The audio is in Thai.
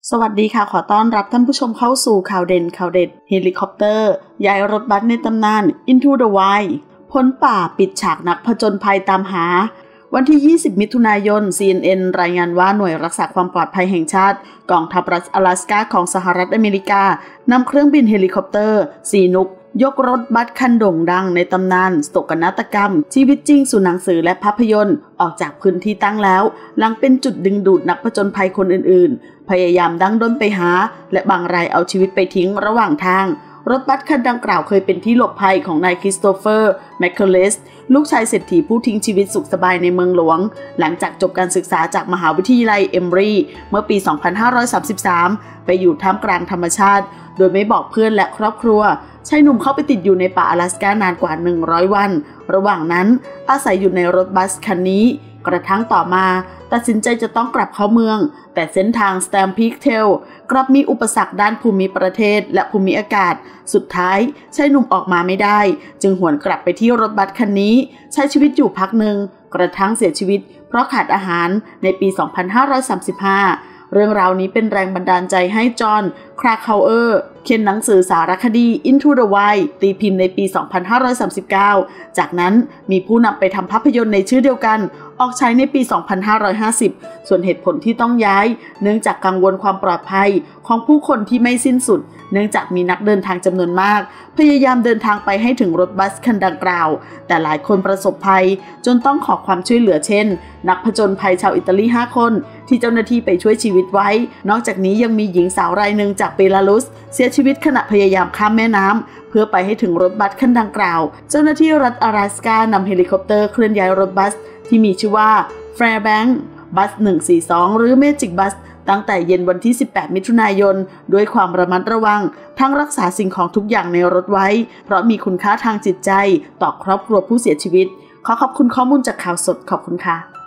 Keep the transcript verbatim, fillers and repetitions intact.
สวัสดีค่ะขอต้อนรับท่านผู้ชมเข้าสู่ข่าวเด่นข่าวเด็ดเฮลิคอปเตอร์ย้ายรถบัสในตำนาน Into the Wild พ้นป่าปิดฉากนักผจญภัยตามหาวันที่ยี่สิบมิถุนายน ซี เอ็น เอ็น รายงานว่าหน่วยรักษาความปลอดภัยแห่งชาติกองทัพรัฐ阿拉斯าของสหรัฐอเมริกานำเครื่องบินเฮลิคอปเตอร์ซีนุกยกรถบัสคันโด่งดังในตำนานโศกนาฏกรรมชีวิตจริงสู่หนังสือและภาพยนตร์ออกจากพื้นที่ตั้งแล้วหลังเป็นจุดดึงดูดนักผจญภัยคนอื่นๆพยายามดั้งด้นไปหาและบางรายเอาชีวิตไปทิ้งระหว่างทางรถบัสคันดังกล่าวเคยเป็นที่หลบภัยของนายคริสโตเฟอร์แมคเคเลสลูกชายเศรษฐีผู้ทิ้งชีวิตสุขสบายในเมืองหลวงหลังจากจบการศึกษาจากมหาวิทยาลัยเอมบรีเมื่อปี สองพันห้าร้อยสามสิบสาม ไปอยู่ท่ามกลางธรรมชาติโดยไม่บอกเพื่อนและครอบครัวชายหนุ่มเข้าไปติดอยู่ในป่า阿拉斯านานกว่าหนึ่งร้อยวันระหว่างนั้นอาศัยอยู่ในรถบัสคันนี้กระทั่งต่อมาตัดสินใจจะต้องกลับเข้าเมืองแต่เส้นทาง Stampede Trail กลับมีอุปสรรคด้านภูมิประเทศและภูมิอากาศสุดท้ายชายหนุ่มออกมาไม่ได้จึงหวนกลับไปที่รถบัสคันนี้ใช้ชีวิตอยู่พักหนึ่งกระทั่งเสียชีวิตเพราะขาดอาหารในปี สองพันห้าร้อยสามสิบห้าเรื่องราวนี้เป็นแรงบันดาลใจให้จอห์น คราเคาเออร์เขียนหนังสือสารคดี Into the Wild ตีพิมพ์ในปี สองพันห้าร้อยสามสิบเก้า จากนั้นมีผู้นำไปทำภาพยนตร์ในชื่อเดียวกันออกฉายในปี สองพันห้าร้อยห้าสิบ ส่วนเหตุผลที่ต้องย้ายเนื่องจากกังวลความปลอดภัยของผู้คนที่ไม่สิ้นสุดเนื่องจากมีนักเดินทางจำนวนมากพยายามเดินทางไปให้ถึงรถบัสคันดังกล่าวแต่หลายคนประสบภัยจนต้องขอความช่วยเหลือเช่นนักผจญภัยชาวอิตาลีห้าคนที่เจ้าหน้าที่ไปช่วยชีวิตไว้นอกจากนี้ยังมีหญิงสาวรายหนึ่งจากเบลารุสเสียชีวิตขณะพยายามข้ามแม่น้ำเพื่อไปให้ถึงรถบัสคันดังกล่าวเจ้าหน้าที่รัฐ阿拉斯านำเฮลิคอปเตอร์เคลื่อนย้ายรถบัสที่มีชื่อว่า Fairbanks บัสหนึ่งสี่สองหรือ Magic Bus ตั้งแต่เย็นวันที่สิบแปดมิถุนายนด้วยความระมัดระวังทั้งรักษาสิ่งของทุกอย่างในรถไว้เพราะมีคุณค่าทางจิตใจต่อครอบครัวผู้เสียชีวิตขอขอบคุณข้อมูลจากข่าวสดขอบคุณค่ะ